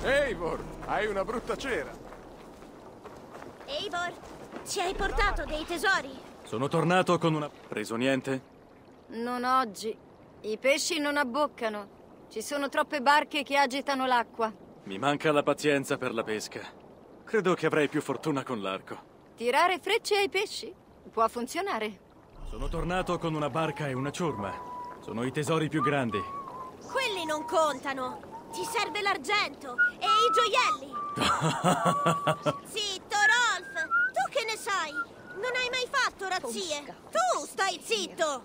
Eivor, hai una brutta cera. Eivor, ci hai portato dei tesori? Sono tornato con una... Preso niente? Non oggi. I pesci non abboccano. Ci sono troppe barche che agitano l'acqua. Mi manca la pazienza per la pesca. Credo che avrei più fortuna con l'arco. Tirare frecce ai pesci? Può funzionare. Sono tornato con una barca e una ciurma. Sono i tesori più grandi. Quelli non contano. Ti serve l'argento e i gioielli. Zitto, Rolf. Tu che ne sai? Non hai mai fatto razzie. Tu stai zitto.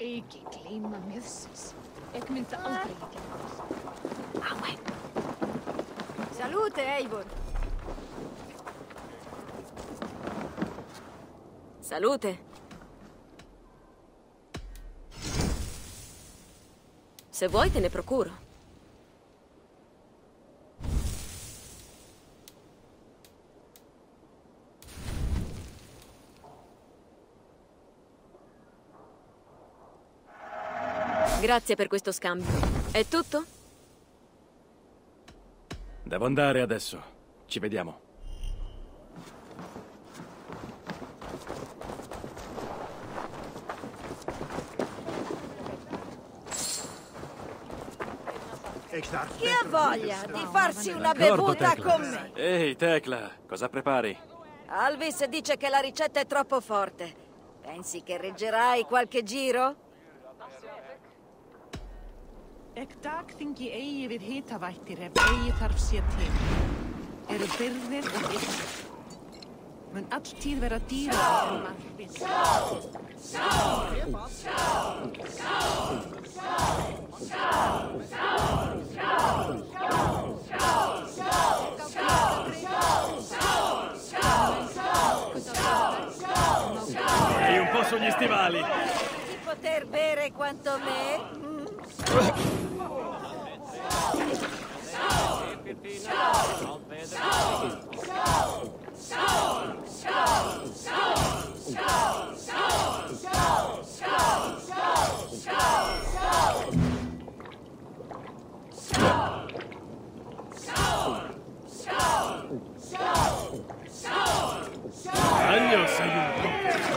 Salute, Eivor. Salute. Se vuoi te ne procuro. Grazie per questo scambio. È tutto? Devo andare adesso. Ci vediamo. Chi ha voglia di farsi una D'accordo, bevuta Tecla. con me? Ehi, Tecla, cosa prepari? Alvis dice che la ricetta è troppo forte. Pensi che reggerai qualche giro? Ekdag þingi eigi við hitavættir ef eigi þarf sér til. Eru byrðir og ykkur. Mun alltíð vera dýra en maður vill. Sei un po' sugli stivali. Di poter bere quanto me? Aglio, sei un po'.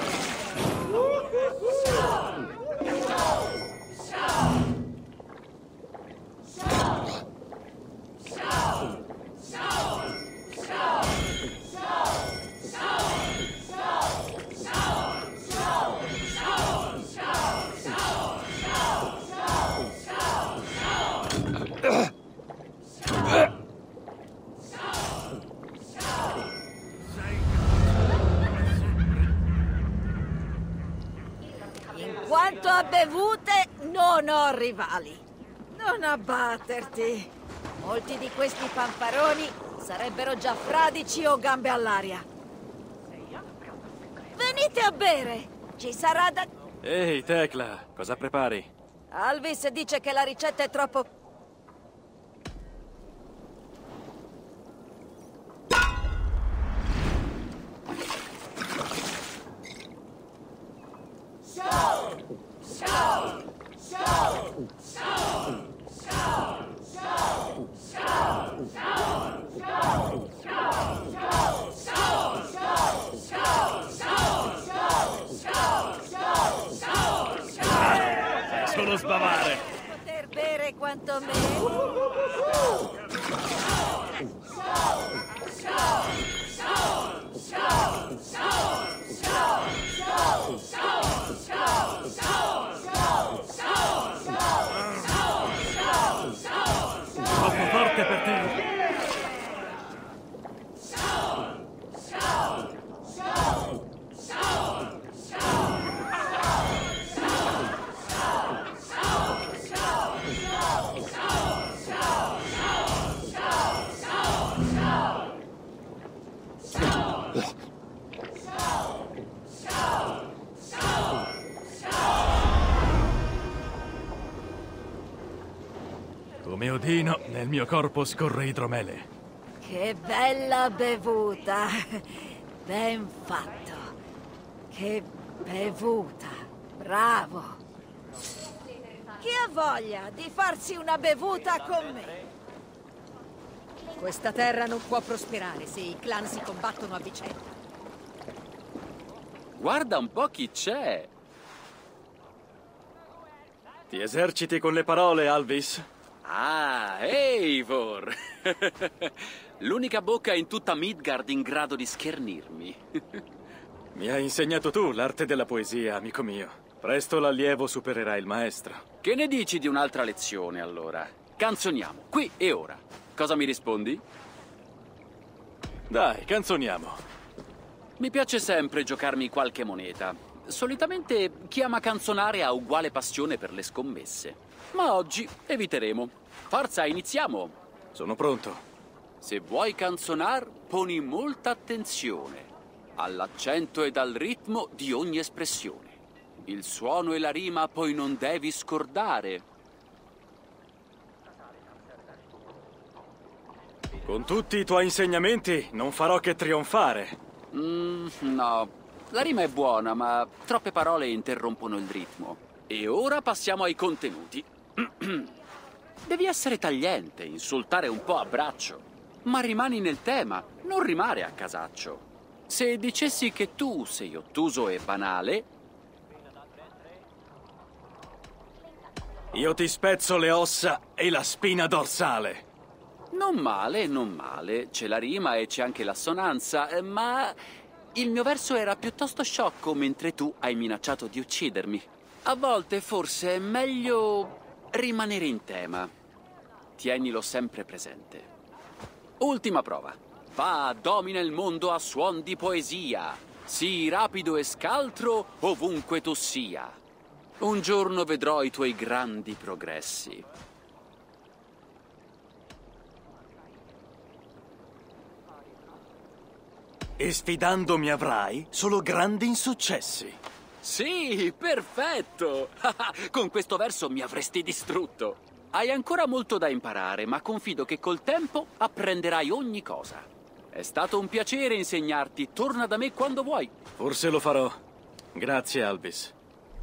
Quanto a bevute, non ho rivali. Non abbatterti. Molti di questi fanfaroni sarebbero già fradici o gambe all'aria. Venite a bere. Ci sarà da... Ehi, Tecla, cosa prepari? Alvis dice che la ricetta è troppo... Solo sbavare. Poter bere quanto me? Troppo forte per te. Come Odino, nel mio corpo scorre idromele. Che bella bevuta. Ben fatto. Che bevuta. Bravo. Chi ha voglia di farsi una bevuta con me? Questa terra non può prosperare se i clan si combattono a vicenda. Guarda un po' chi c'è. Ti eserciti con le parole, Alvis? Ah, Eivor! L'unica bocca in tutta Midgard in grado di schernirmi. Mi hai insegnato tu l'arte della poesia, amico mio. Presto l'allievo supererà il maestro. Che ne dici di un'altra lezione, allora? Canzoniamo, qui e ora. Cosa mi rispondi? Dai, canzoniamo. Mi piace sempre giocarmi qualche moneta. Solitamente chi ama canzonare ha uguale passione per le scommesse. Ma oggi eviteremo. Forza, iniziamo! Sono pronto. Se vuoi canzonar, poni molta attenzione all'accento ed al ritmo di ogni espressione. Il suono e la rima poi non devi scordare. Con tutti i tuoi insegnamenti non farò che trionfare. No. La rima è buona, ma troppe parole interrompono il ritmo. E ora passiamo ai contenuti. Devi essere tagliente, insultare un po' a braccio. Ma rimani nel tema, non rimare a casaccio. Se dicessi che tu sei ottuso e banale... Io ti spezzo le ossa e la spina dorsale. Non male, non male. C'è la rima e c'è anche l'assonanza, ma... il mio verso era piuttosto sciocco mentre tu hai minacciato di uccidermi. A volte forse è meglio rimanere in tema. Tienilo sempre presente. Ultima prova. Va, domina il mondo a suon di poesia. Sii rapido e scaltro ovunque tu sia. Un giorno vedrò i tuoi grandi progressi. E sfidandomi avrai solo grandi insuccessi. Sì, perfetto! Con questo verso mi avresti distrutto. Hai ancora molto da imparare, ma confido che col tempo apprenderai ogni cosa. È stato un piacere insegnarti. Torna da me quando vuoi. Forse lo farò. Grazie, Alvis.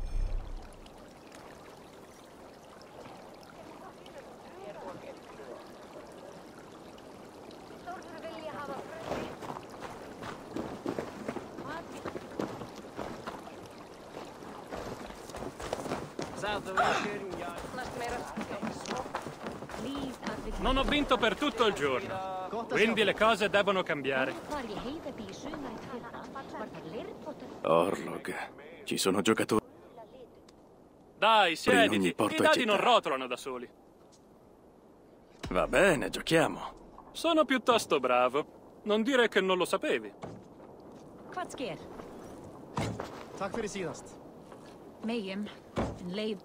Non ho vinto per tutto il giorno, quindi le cose devono cambiare. Orlog, ci sono giocatori. Dai, ogni siediti, porto i e dadi città. non rotolano da soli. Va bene, giochiamo. Sono piuttosto bravo. Non dire che non lo sapevi. Kvartsker. Tack för det senast. Mayhem. En leib.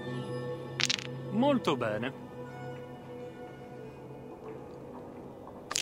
Molto bene.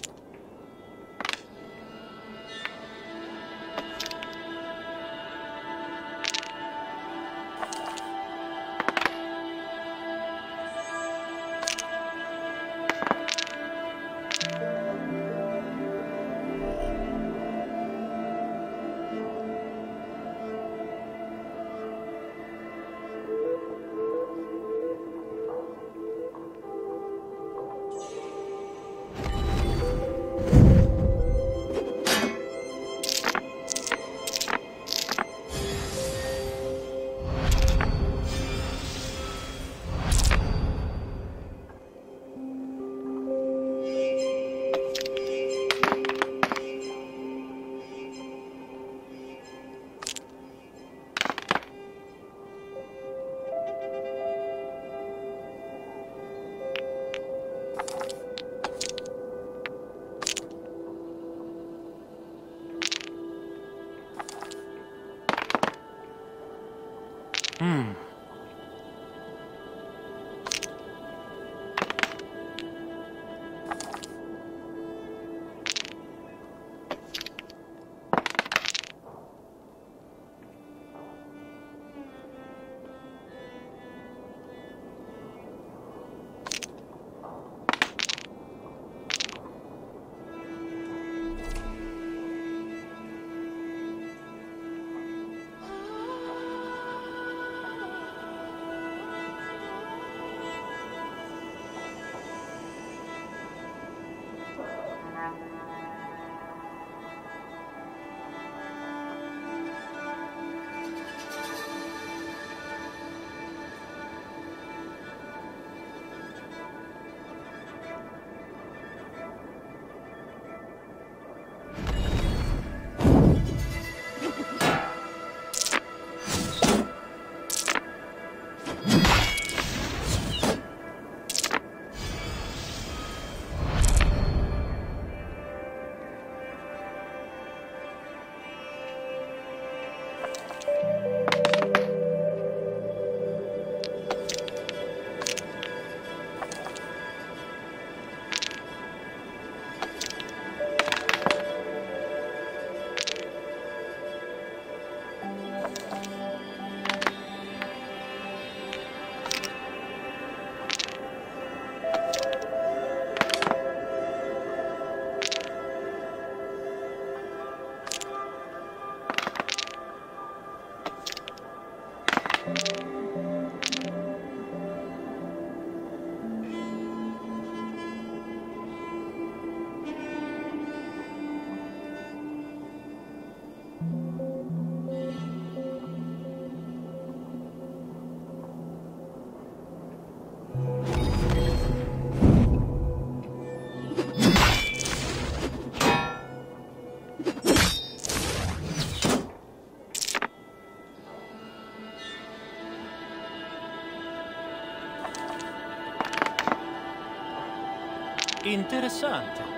Interessante.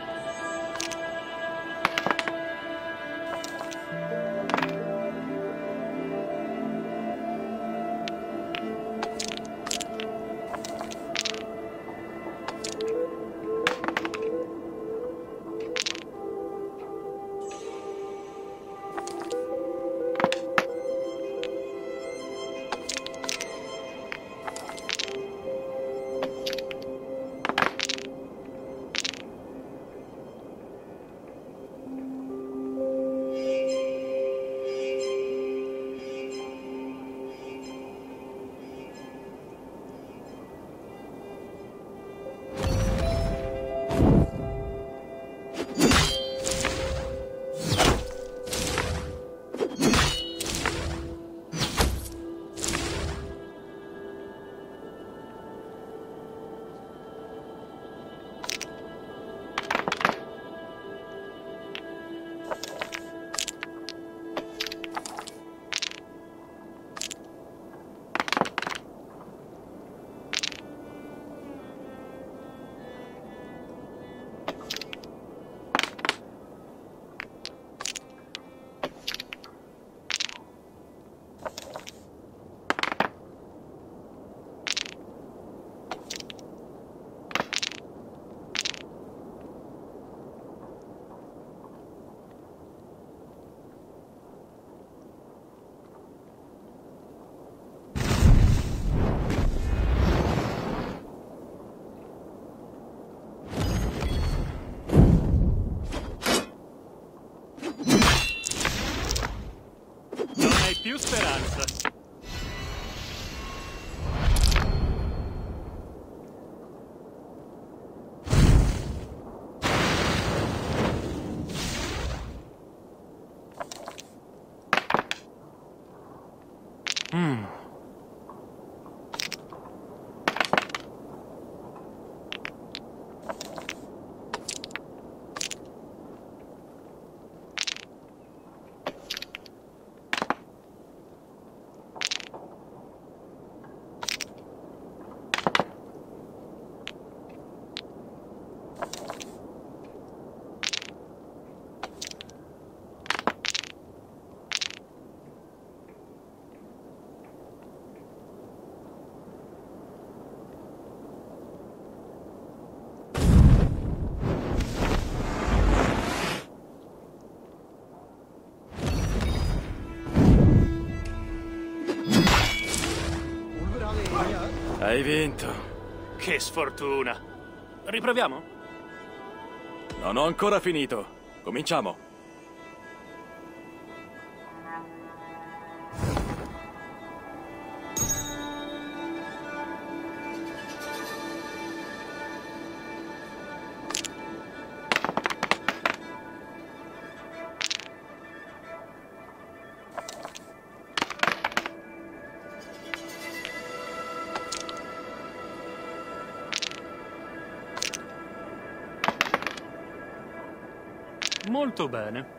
Più speranza. Hai vinto. Che sfortuna. Riproviamo? Non ho ancora finito. Cominciamo. Molto bene.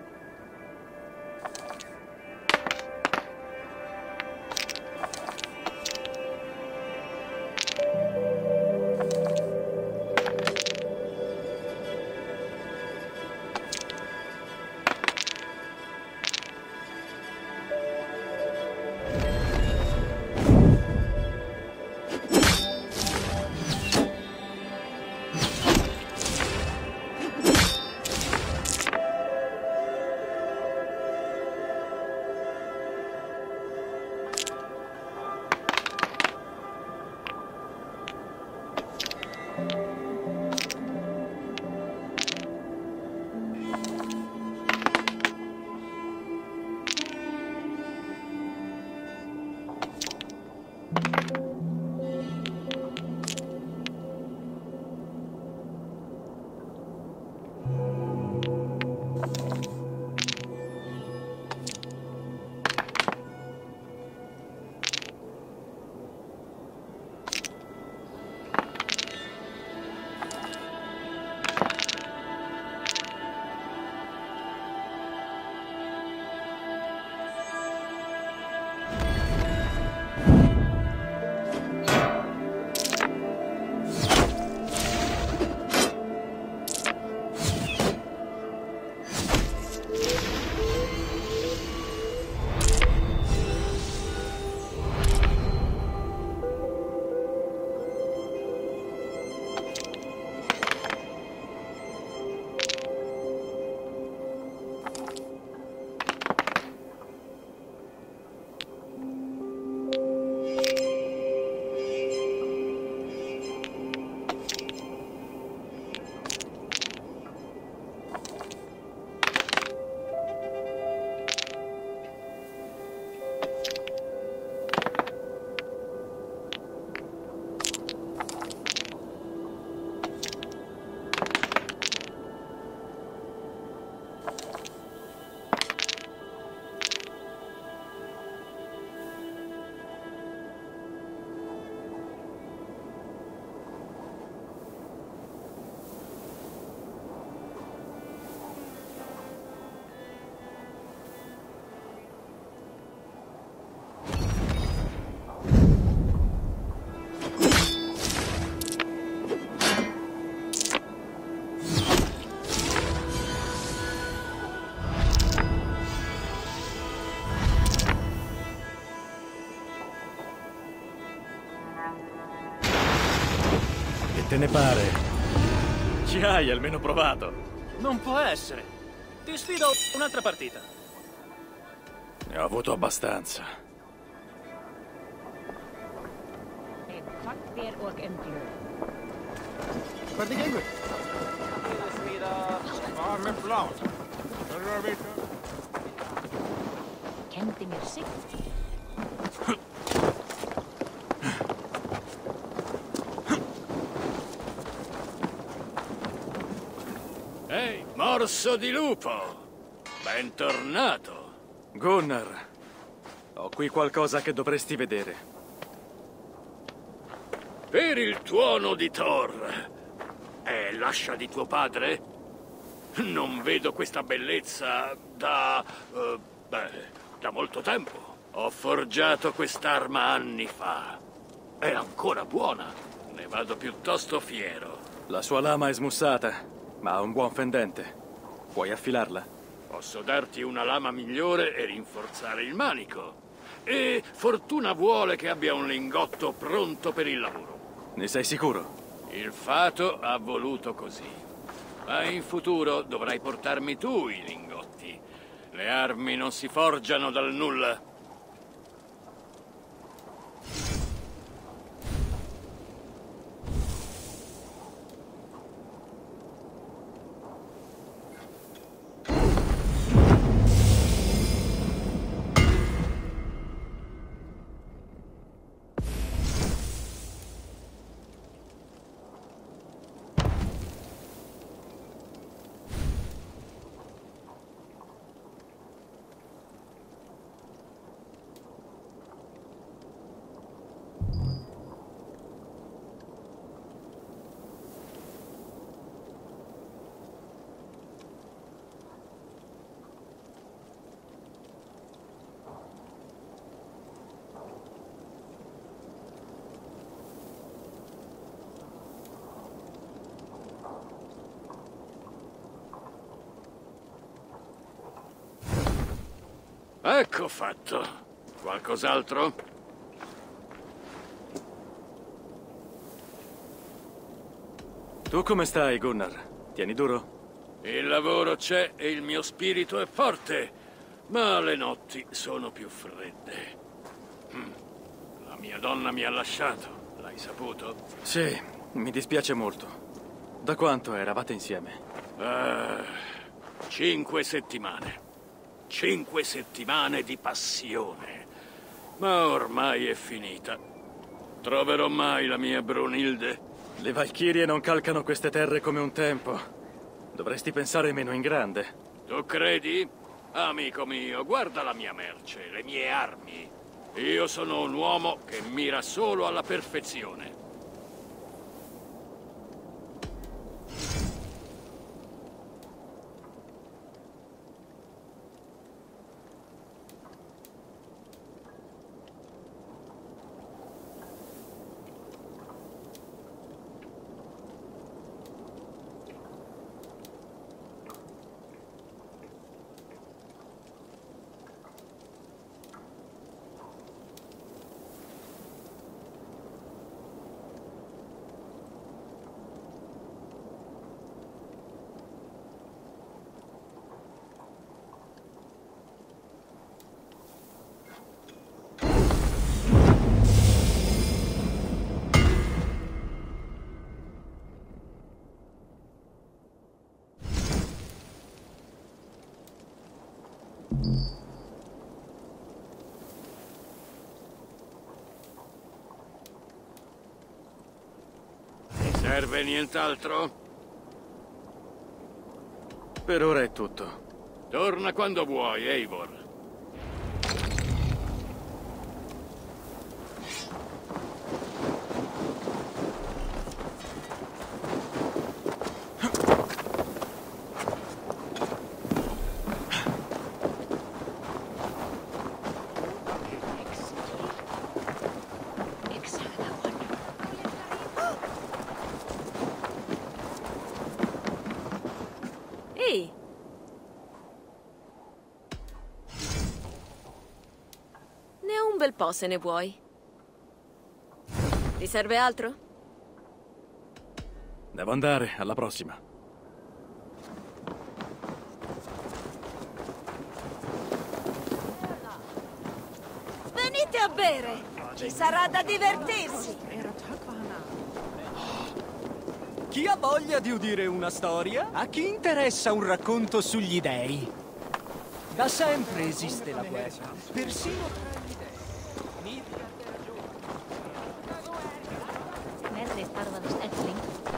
Che te ne pare? Ci hai almeno provato. Non può essere. Ti sfido a un'altra partita. Ne ho avuto abbastanza. Ferdig en gut. Var med flauta. Kennte mir sitt. Ehi, morso di lupo! Bentornato! Gunnar, ho qui qualcosa che dovresti vedere. Per il tuono di Thor. È l'ascia di tuo padre? Non vedo questa bellezza da molto tempo. Ho forgiato quest'arma anni fa. È ancora buona. Ne vado piuttosto fiero. La sua lama è smussata, ma ha un buon fendente. Puoi affilarla? Posso darti una lama migliore e rinforzare il manico. E fortuna vuole che abbia un lingotto pronto per il lavoro. Ne sei sicuro? Il fato ha voluto così. Ma in futuro dovrai portarmi tu i lingotti. Le armi non si forgiano dal nulla. Ecco fatto. Qualcos'altro? Tu come stai, Gunnar? Tieni duro? Il lavoro c'è e il mio spirito è forte, ma le notti sono più fredde. La mia donna mi ha lasciato, l'hai saputo? Sì, mi dispiace molto. Da quanto eravate insieme? 5 settimane. 5 settimane di passione. Ma ormai è finita. Troverò mai la mia Brunilde? Le Valchirie non calcano queste terre come un tempo. Dovresti pensare meno in grande. Tu credi? Amico mio, guarda la mia merce, le mie armi. Io sono un uomo che mira solo alla perfezione. Serve nient'altro? Per ora è tutto. Torna quando vuoi, Eivor. Ehi! Ne ho un bel po' se ne vuoi. Ti serve altro? Devo andare, alla prossima. Venite a bere! Ci sarà da divertirsi! Chi ha voglia di udire una storia? A chi interessa un racconto sugli dei? Da sempre esiste la guerra, persino tra gli dei. Verre è parlano Stetling.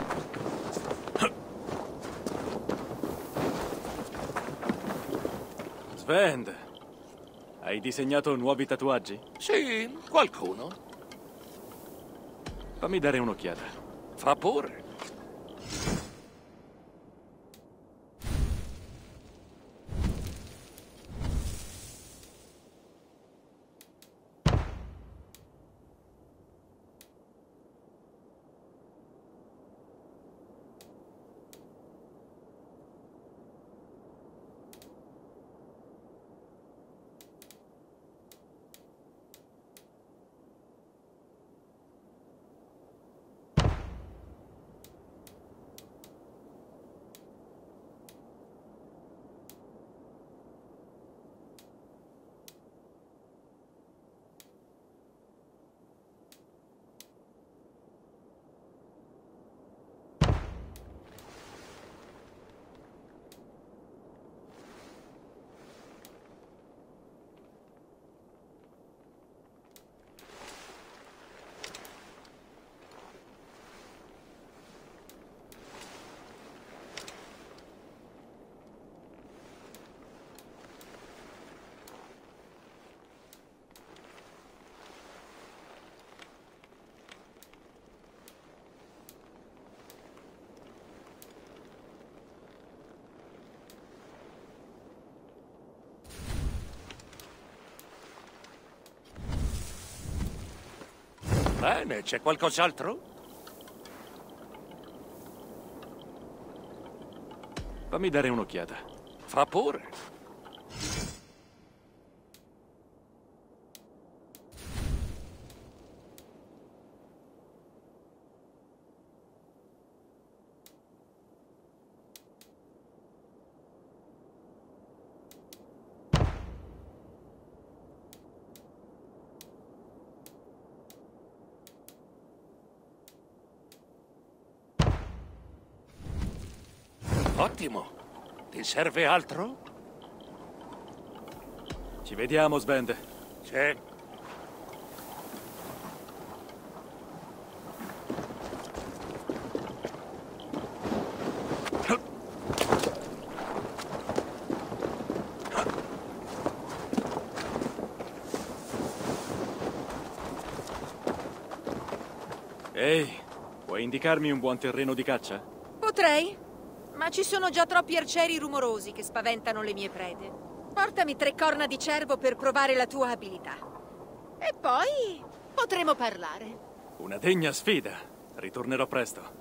Sven, hai disegnato nuovi tatuaggi? Sì, qualcuno. Fammi dare un'occhiata. Fa pure. Bene, c'è qualcos'altro? Fammi dare un'occhiata. Fa pure. Ottimo. Ti serve altro? Ci vediamo, Sven. Sì. Ehi, puoi indicarmi un buon terreno di caccia? Potrei, ma ci sono già troppi arcieri rumorosi che spaventano le mie prede. Portami 3 corna di cervo per provare la tua abilità. E poi potremo parlare. Una degna sfida. Ritornerò presto.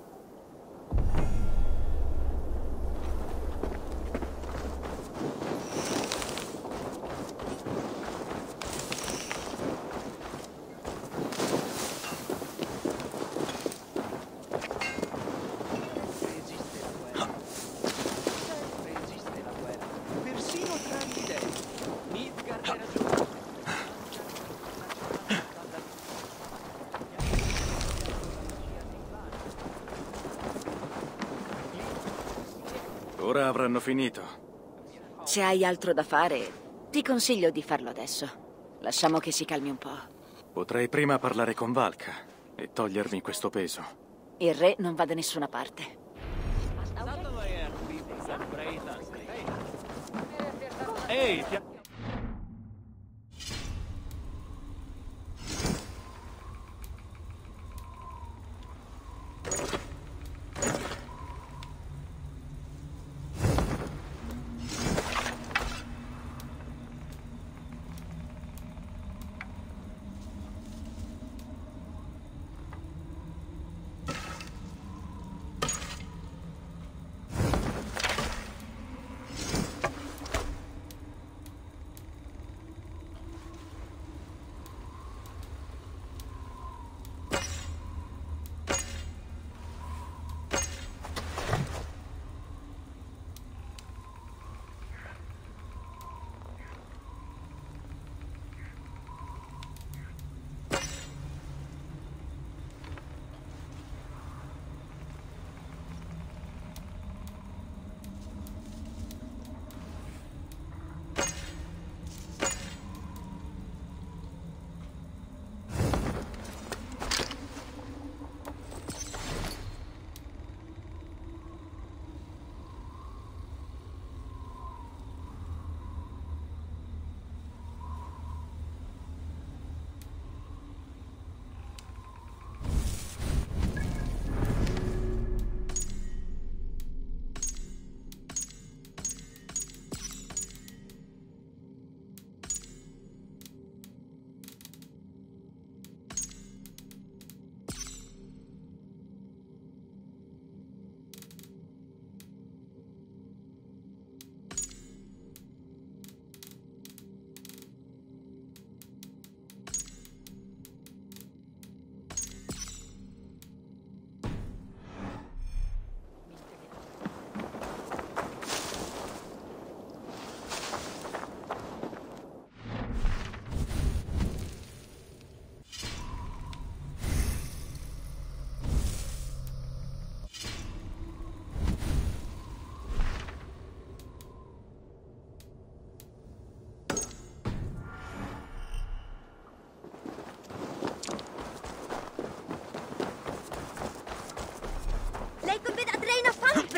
Ora avranno finito. Se hai altro da fare, ti consiglio di farlo adesso. Lasciamo che si calmi un po'. Potrei prima parlare con Valka e togliermi questo peso. Il re non va da nessuna parte. Ehi,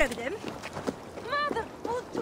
Sevdim. Mother, Uttu.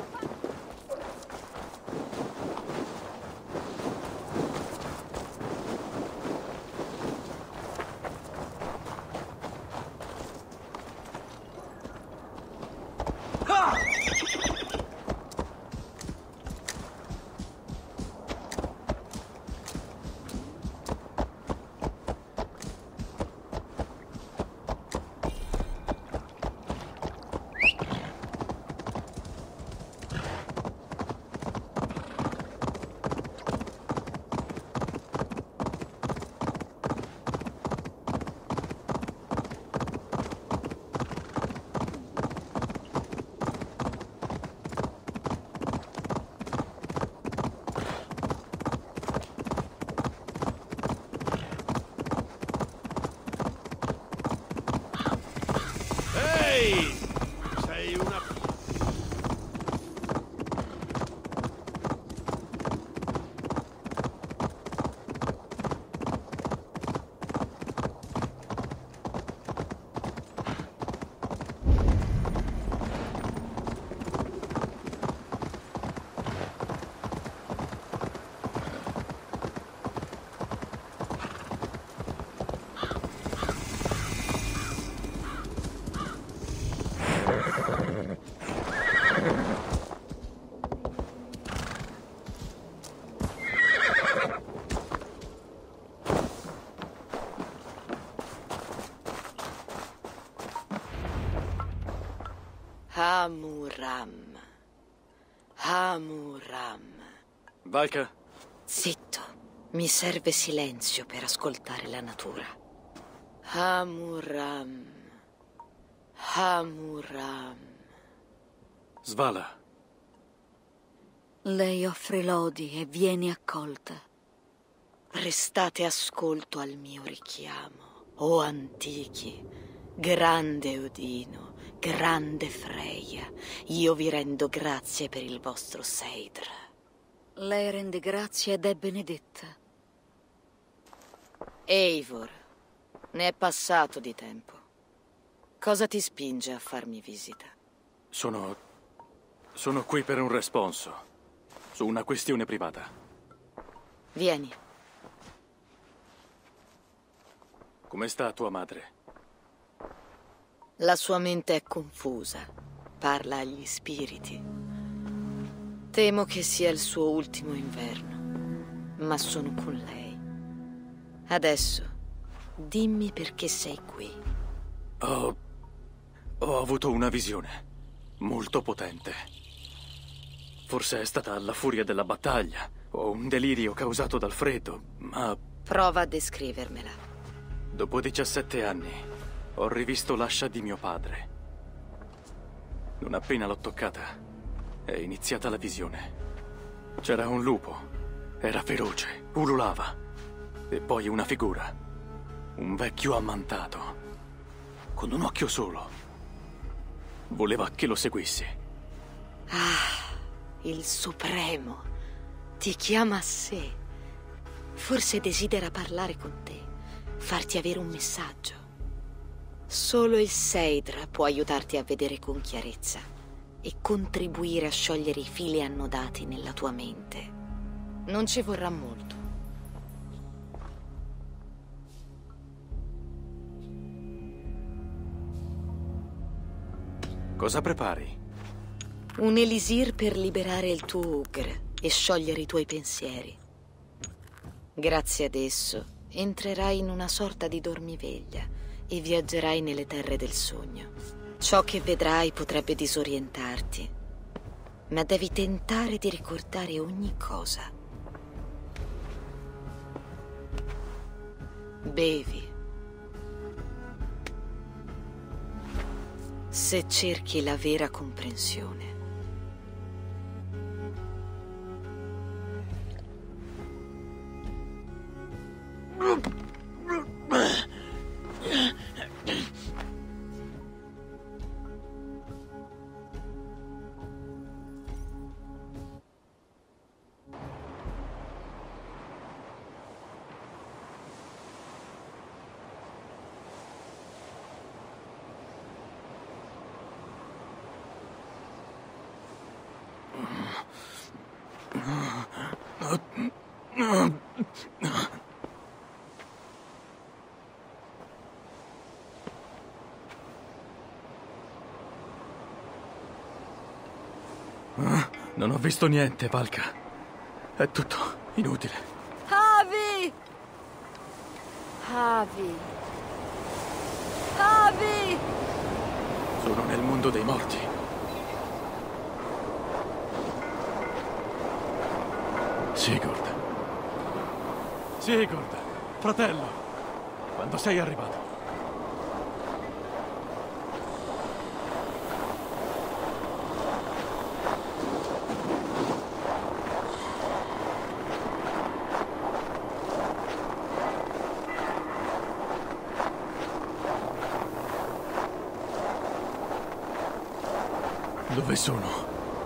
Ehi! Sei una... Hamuram. Hamuram. Valka? Zitto. Mi serve silenzio per ascoltare la natura. Hamuram. Hamuram. Svala. Lei offre lodi e viene accolta. Prestate ascolto al mio richiamo, o antichi, grande Odino, grande Freya. Io vi rendo grazie per il vostro Seidr. Lei rende grazie ed è benedetta. Eivor, ne è passato di tempo. Cosa ti spinge a farmi visita? Sono qui per un responso, su una questione privata. Vieni. Come sta tua madre? La sua mente è confusa. Parla agli spiriti. Temo che sia il suo ultimo inverno, ma sono con lei. Adesso, dimmi perché sei qui. Ho avuto una visione molto potente. Forse è stata la furia della battaglia o un delirio causato dal freddo, ma... Prova a descrivermela. Dopo 17 anni ho rivisto l'ascia di mio padre. Non appena l'ho toccata è iniziata la visione. C'era un lupo, era feroce, ululava. E poi una figura, un vecchio ammantato, con un occhio solo. Voleva che lo seguissi. Ah, il Supremo ti chiama a sé. Forse desidera parlare con te, farti avere un messaggio. Solo il Seidr può aiutarti a vedere con chiarezza e contribuire a sciogliere i fili annodati nella tua mente. Non ci vorrà molto. Cosa prepari? Un elisir per liberare il tuo Ugr e sciogliere i tuoi pensieri. Grazie ad esso entrerai in una sorta di dormiveglia e viaggerai nelle terre del sogno. Ciò che vedrai potrebbe disorientarti, ma devi tentare di ricordare ogni cosa. Bevi. Se cerchi la vera comprensione. Non ho visto niente, Valka. È tutto inutile. Javi! Javi! Javi! Sono nel mondo dei morti. Sigurd. Sigurd, fratello. Quando sei arrivato? Dove sono?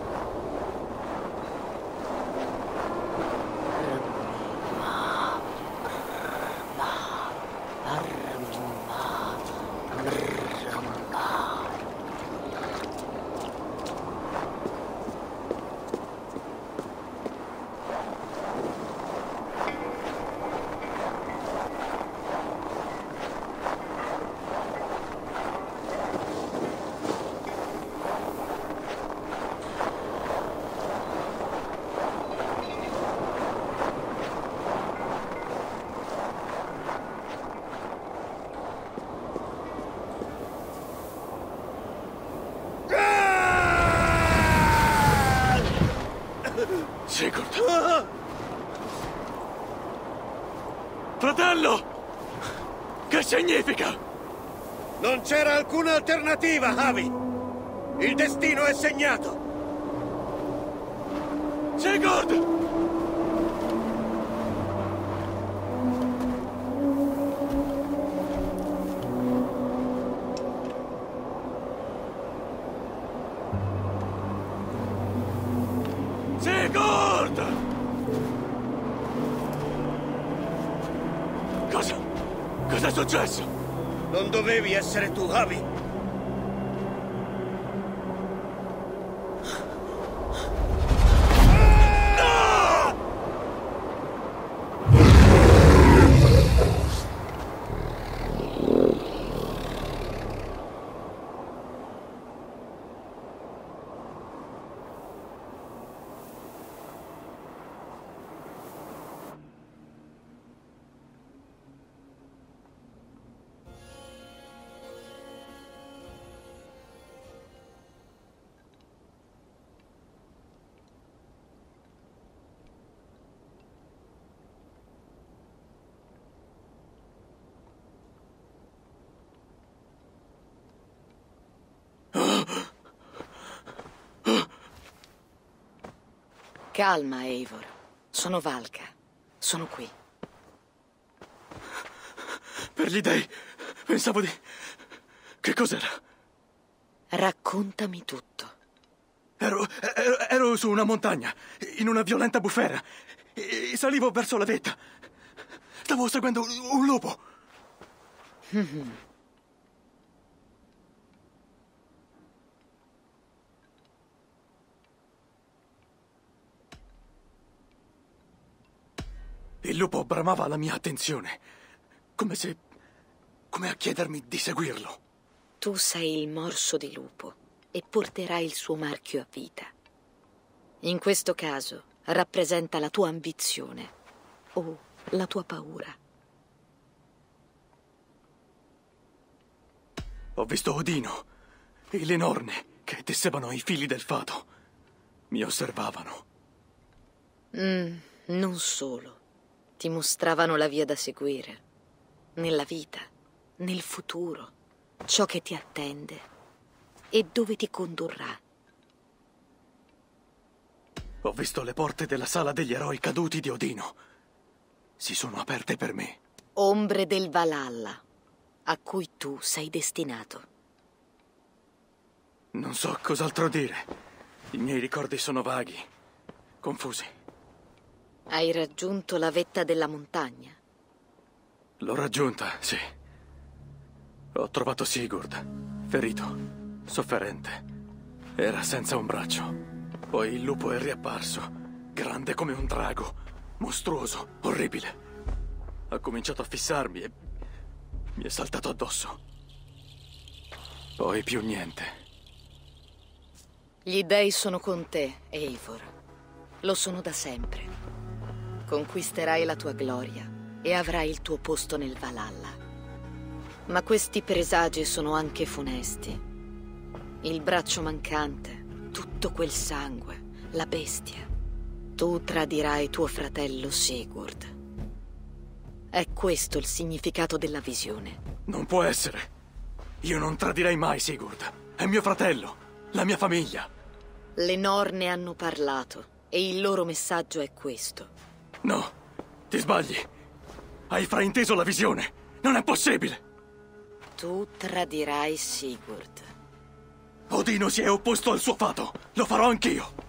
Sigurd! Fratello! Che significa? Non c'era alcuna alternativa, Javi! Il destino è segnato! Sigurd! Sigurd! Cos'è successo? Non dovevi essere tu, Javi. Calma, Eivor. Sono Valka. Sono qui. Per gli dei, pensavo di... Che cos'era? Raccontami tutto. Ero su una montagna, in una violenta bufera. E salivo verso la vetta. Stavo seguendo un lupo. Il lupo bramava la mia attenzione, come a chiedermi di seguirlo. Tu sei il morso di lupo e porterai il suo marchio a vita. In questo caso rappresenta la tua ambizione o la tua paura. Ho visto Odino e le norne che tessevano i fili del fato. Mi osservavano. Non solo. Ti mostravano la via da seguire, nella vita, nel futuro, ciò che ti attende e dove ti condurrà. Ho visto le porte della sala degli eroi caduti di Odino. Si sono aperte per me. Ombre del Valhalla, a cui tu sei destinato. Non so cos'altro dire. I miei ricordi sono vaghi, confusi. Hai raggiunto la vetta della montagna? L'ho raggiunta, sì. Ho trovato Sigurd, ferito, sofferente. Era senza un braccio. Poi il lupo è riapparso, grande come un drago, mostruoso, orribile. Ha cominciato a fissarmi e mi è saltato addosso. Poi più niente. Gli dei sono con te, Eivor. Lo sono da sempre. Conquisterai la tua gloria e avrai il tuo posto nel Valhalla. Ma questi presagi sono anche funesti. Il braccio mancante, tutto quel sangue, la bestia. Tu tradirai tuo fratello Sigurd. È questo il significato della visione. Non può essere. Io non tradirei mai Sigurd. È mio fratello, la mia famiglia. Le Norne hanno parlato e il loro messaggio è questo. No, ti sbagli. Hai frainteso la visione. Non è possibile. Tu tradirai Sigurd. Odino si è opposto al suo fato. Lo farò anch'io.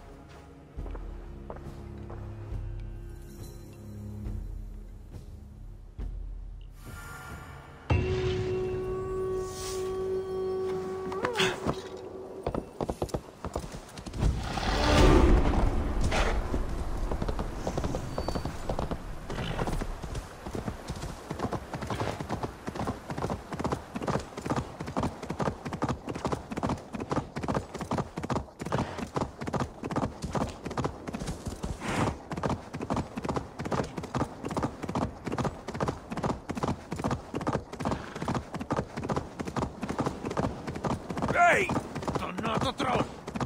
Ehi! Dannato troll!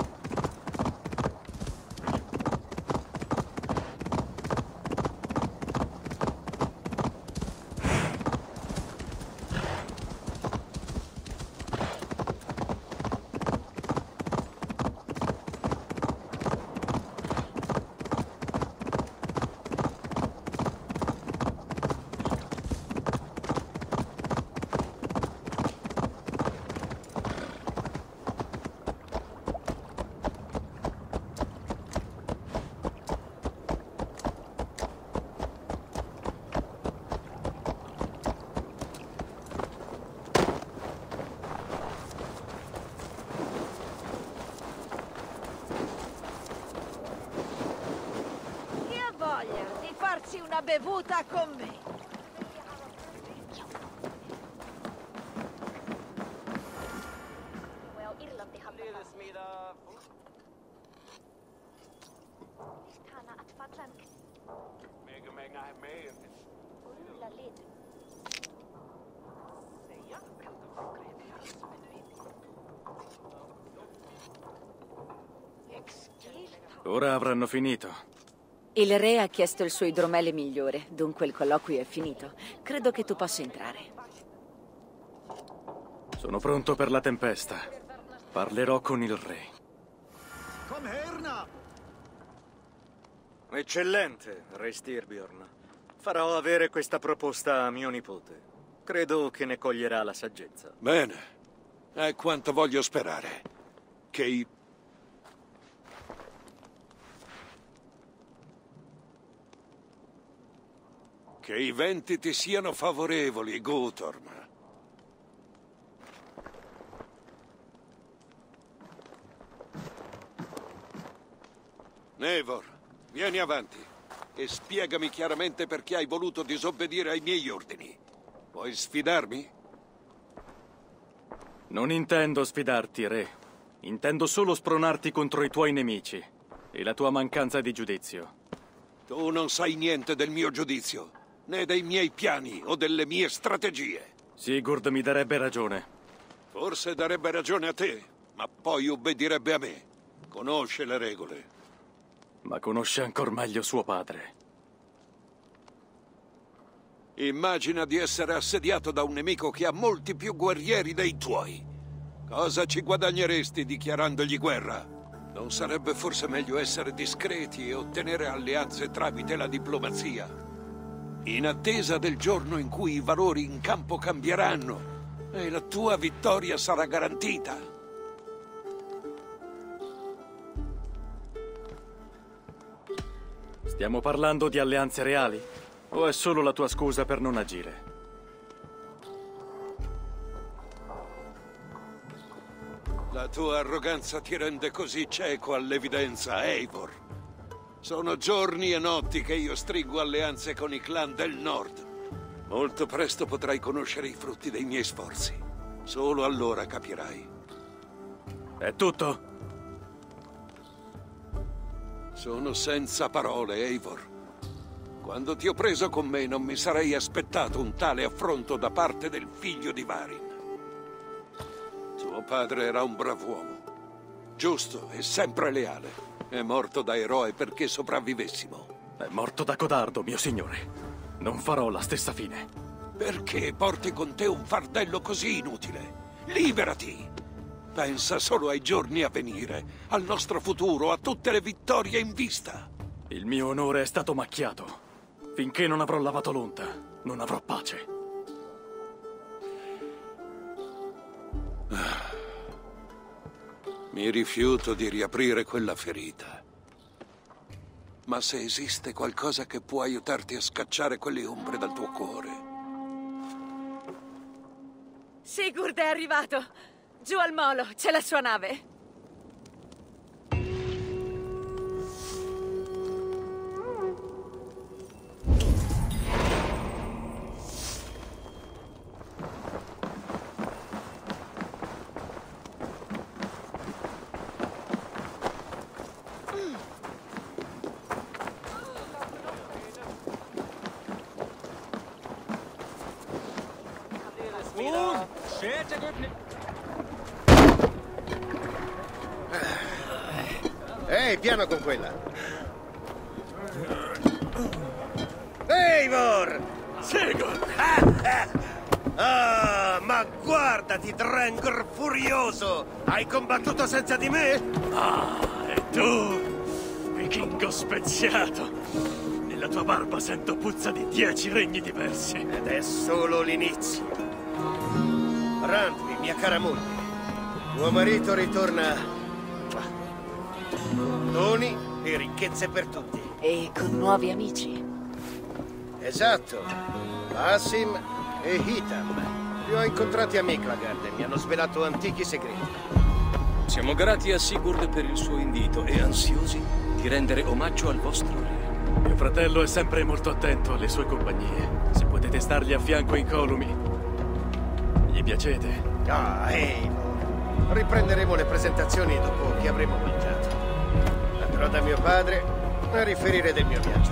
Una bevuta con me. Ora avranno finito. Il re ha chiesto il suo idromele migliore, dunque il colloquio è finito. Credo che tu possa entrare. Sono pronto per la tempesta. Parlerò con il re. Kom herna! Eccellente, re Styrbjorn. Farò avere questa proposta a mio nipote. Credo che ne coglierà la saggezza. Bene. È quanto voglio sperare. Che i venti ti siano favorevoli, Guttorm. Eivor, vieni avanti e spiegami chiaramente perché hai voluto disobbedire ai miei ordini. Vuoi sfidarmi? Non intendo sfidarti, re. Intendo solo spronarti contro i tuoi nemici e la tua mancanza di giudizio. Tu non sai niente del mio giudizio, né dei miei piani o delle mie strategie. Sigurd mi darebbe ragione. Forse darebbe ragione a te, ma poi obbedirebbe a me. Conosce le regole. Ma conosce ancor meglio suo padre. Immagina di essere assediato da un nemico che ha molti più guerrieri dei tuoi. Cosa ci guadagneresti dichiarandogli guerra? Non sarebbe forse meglio essere discreti e ottenere alleanze tramite la diplomazia? In attesa del giorno in cui i valori in campo cambieranno e la tua vittoria sarà garantita. Stiamo parlando di alleanze reali? O è solo la tua scusa per non agire? La tua arroganza ti rende così cieco all'evidenza, Eivor. Sono giorni e notti che io stringo alleanze con i clan del nord. Molto presto potrai conoscere i frutti dei miei sforzi. Solo allora capirai. È tutto? Sono senza parole, Eivor. Quando ti ho preso con me non mi sarei aspettato un tale affronto da parte del figlio di Varin. Tuo padre era un brav'uomo, giusto e sempre leale. È morto da eroe perché sopravvivessimo. È morto da codardo, mio signore. Non farò la stessa fine. Perché porti con te un fardello così inutile? Liberati! Pensa solo ai giorni a venire, al nostro futuro, a tutte le vittorie in vista. Il mio onore è stato macchiato. Finché non avrò lavato l'onta, non avrò pace. Mi rifiuto di riaprire quella ferita. Ma se esiste qualcosa che può aiutarti a scacciare quelle ombre dal tuo cuore... Sigurd è arrivato! Giù al molo, c'è la sua nave. Ehi, piano con quella! Eivor! Sigurd! Ah, ma guardati, Drengr furioso! Hai combattuto senza di me? Ah, e tu, vichingo speziato! Nella tua barba sento puzza di 10 regni diversi. Ed è solo l'inizio. Randvi, mia cara moglie, tuo marito ritorna con doni e ricchezze per tutti. E con nuovi amici. Esatto, Asim e Hitam. Li ho incontrati a Miklagard e mi hanno svelato antichi segreti. Siamo grati a Sigurd per il suo invito e ansiosi di rendere omaggio al vostro re. Mio fratello è sempre molto attento alle sue compagnie. Se potete stargli a fianco incolumi, gli piacete? Ah, Eivor. Riprenderemo le presentazioni dopo che avremo mangiato. Andrò da mio padre a riferire del mio viaggio.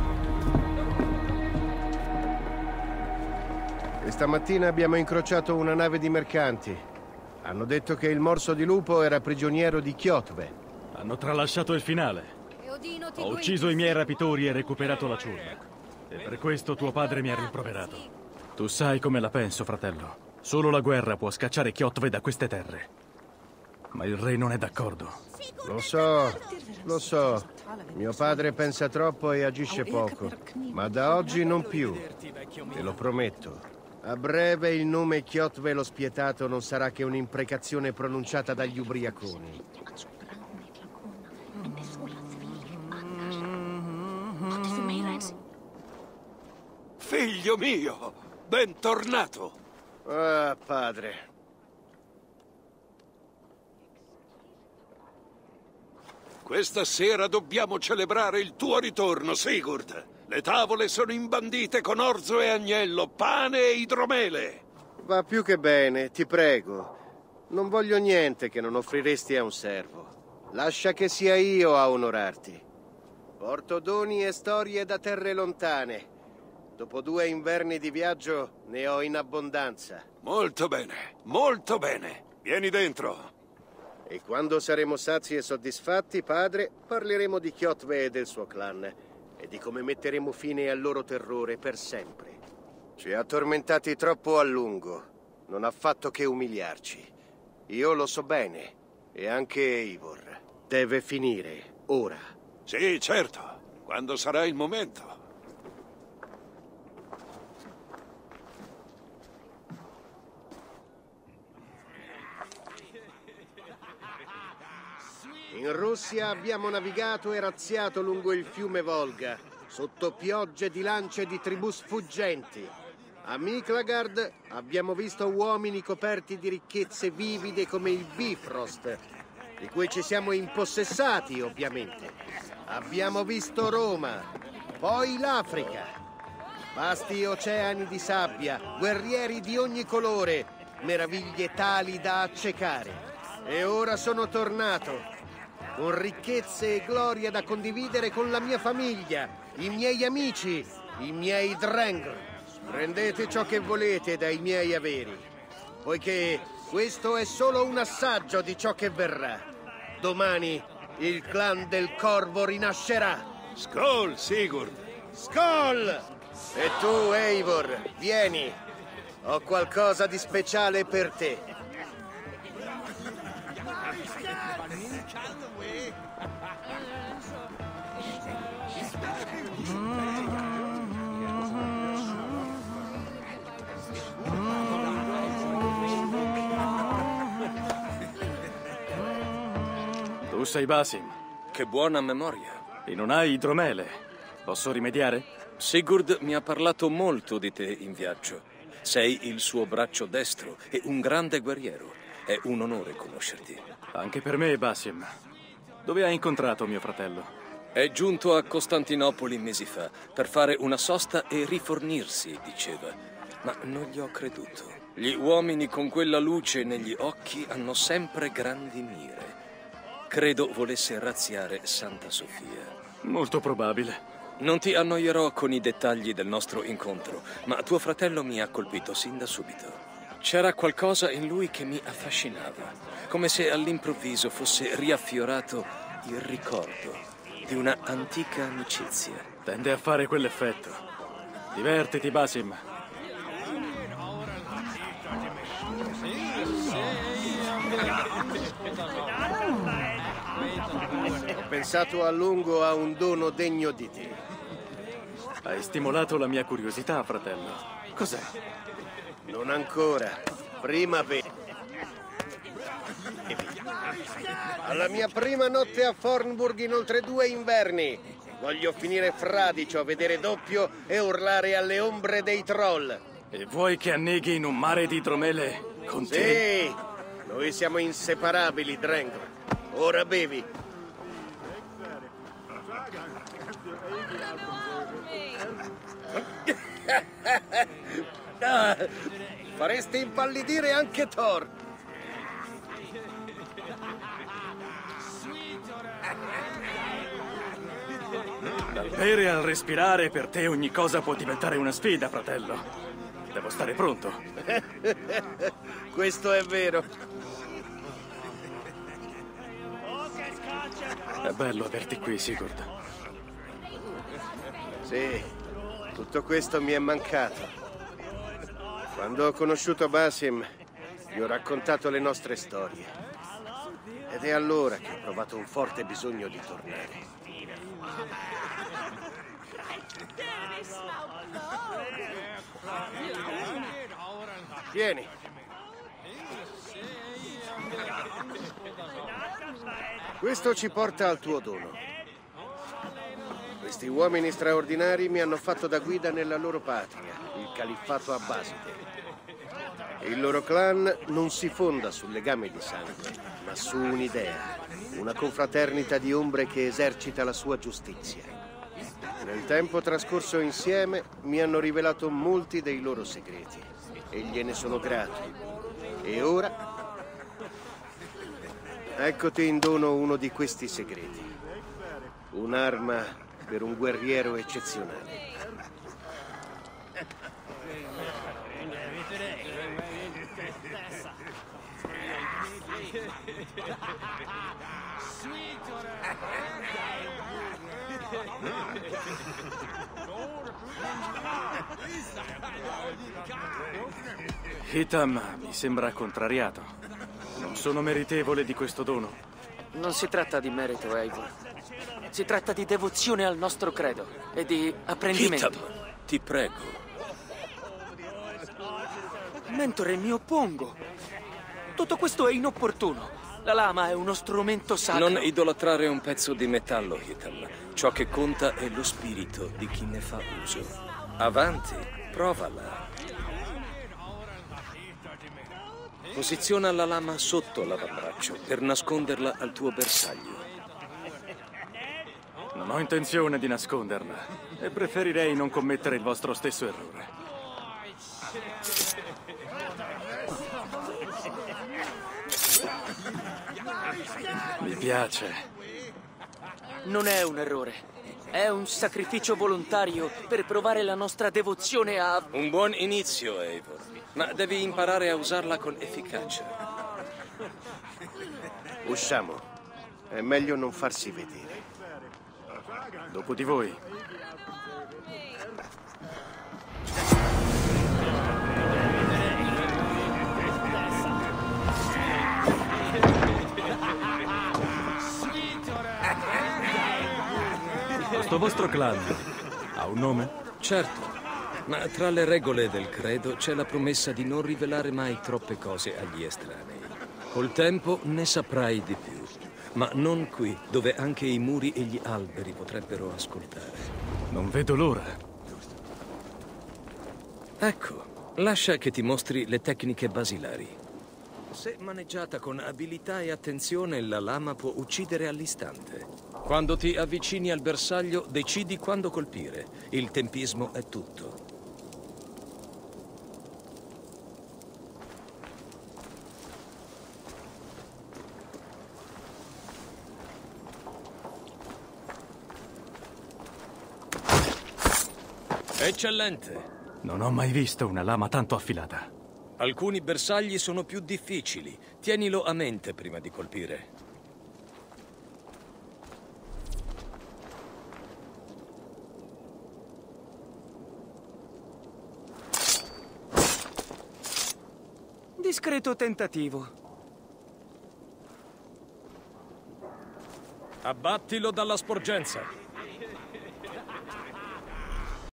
Questa mattina abbiamo incrociato una nave di mercanti. Hanno detto che il morso di lupo era prigioniero di Kjotve. Hanno tralasciato il finale. Ho ucciso i miei rapitori e recuperato la ciurma. E per questo tuo padre mi ha rimproverato. Tu sai come la penso, fratello. Solo la guerra può scacciare Kjotve da queste terre. Ma il re non è d'accordo. Lo so. Mio padre pensa troppo e agisce poco. Ma da oggi non più. Te lo prometto. A breve il nome Kjotve lo spietato non sarà che un'imprecazione pronunciata dagli ubriaconi. Figlio mio, bentornato. Ah, padre. Questa sera dobbiamo celebrare il tuo ritorno, Sigurd. Le tavole sono imbandite con orzo e agnello, pane e idromele. Va più che bene, ti prego. Non voglio niente che non offriresti a un servo. Lascia che sia io a onorarti. Porto doni e storie da terre lontane. Dopo 2 inverni di viaggio ne ho in abbondanza. Molto bene, molto bene. Vieni dentro. E quando saremo sazi e soddisfatti, padre, parleremo di Kjotve e del suo clan e di come metteremo fine al loro terrore per sempre. Ci ha tormentati troppo a lungo. Non ha fatto che umiliarci. Io lo so bene. E anche Eivor. Deve finire, ora. Sì, certo. Quando sarà il momento. In Russia abbiamo navigato e razziato lungo il fiume Volga, sotto piogge di lance di tribù sfuggenti. A Miklagard abbiamo visto uomini coperti di ricchezze vivide come il Bifrost, di cui ci siamo impossessati, ovviamente. Abbiamo visto Roma, poi l'Africa. Vasti oceani di sabbia, guerrieri di ogni colore, meraviglie tali da accecare. E ora sono tornato. con ricchezze e gloria da condividere con la mia famiglia, i miei amici, i miei Drengr. Prendete ciò che volete dai miei averi, poiché questo è solo un assaggio di ciò che verrà. Domani il clan del Corvo rinascerà. Skål, Sigurd! Skål! E tu, Eivor, vieni. Ho qualcosa di speciale per te. Tu sei Basim. Che buona memoria. E non hai idromele. Posso rimediare? Sigurd mi ha parlato molto di te in viaggio. Sei il suo braccio destro e un grande guerriero. È un onore conoscerti. Anche per me, Basim. Dove hai incontrato mio fratello? È giunto a Costantinopoli mesi fa per fare una sosta e rifornirsi, diceva. Ma non gli ho creduto. Gli uomini con quella luce negli occhi hanno sempre grandi mire. Credo volesse razziare Santa Sofia. Molto probabile. Non ti annoierò con i dettagli del nostro incontro, ma tuo fratello mi ha colpito sin da subito. C'era qualcosa in lui che mi affascinava, come se all'improvviso fosse riaffiorato il ricordo di una antica amicizia. Tende a fare quell'effetto. Divertiti, Basim. Ho pensato a lungo a un dono degno di te. Hai stimolato la mia curiosità, fratello. Cos'è? Non ancora. Prima bevi. Alla mia prima notte a Fornburg in oltre 2 inverni. Voglio finire fradicio, vedere doppio e urlare alle ombre dei troll. E vuoi che anneghi in un mare di idromele con te? Sì! Noi siamo inseparabili, Drengr. Ora bevi. Faresti impallidire anche Thor. Dal bere al respirare, per te ogni cosa può diventare una sfida, fratello. Devo stare pronto. Questo è vero. È bello averti qui, Sigurd. Sì, tutto questo mi è mancato. Quando ho conosciuto Basim, gli ho raccontato le nostre storie. Ed è allora che ho provato un forte bisogno di tornare. Vieni. Questo ci porta al tuo dono. Questi uomini straordinari mi hanno fatto da guida nella loro patria, il califfato abbaside. Il loro clan non si fonda sul legame di sangue, ma su un'idea, una confraternita di ombre che esercita la sua giustizia. Nel tempo trascorso insieme mi hanno rivelato molti dei loro segreti e gliene sono grato. E ora eccoti in dono uno di questi segreti. Un'arma per un guerriero eccezionale. Hitam mi sembra contrariato. Non sono meritevole di questo dono. Non si tratta di merito, Eivor. Si tratta di devozione al nostro credo e di apprendimento. Hitam, ti prego. Mentore, mi oppongo. Tutto questo è inopportuno. La lama è uno strumento sacro. Non idolatrare un pezzo di metallo, Hitam. Ciò che conta è lo spirito di chi ne fa uso. Avanti, provala. Posiziona la lama sotto l'avambraccio per nasconderla al tuo bersaglio. Non ho intenzione di nasconderla e preferirei non commettere il vostro stesso errore. Mi piace. non è un errore. È un sacrificio volontario per provare la nostra devozione a... Un buon inizio, Eivor. Ma devi imparare a usarla con efficacia. Usciamo. È meglio non farsi vedere. Dopo di voi. Questo vostro clan ha un nome? Certo, ma tra le regole del credo c'è la promessa di non rivelare mai troppe cose agli estranei. Col tempo ne saprai di più, ma non qui, dove anche i muri e gli alberi potrebbero ascoltare. Non vedo l'ora. Ecco, lascia che ti mostri le tecniche basilari. Se maneggiata con abilità e attenzione, la lama può uccidere all'istante. Quando ti avvicini al bersaglio, decidi quando colpire. Il tempismo è tutto. Eccellente! Non ho mai visto una lama tanto affilata. Alcuni bersagli sono più difficili. Tienilo a mente prima di colpire. Discreto tentativo. Abbattilo dalla sporgenza.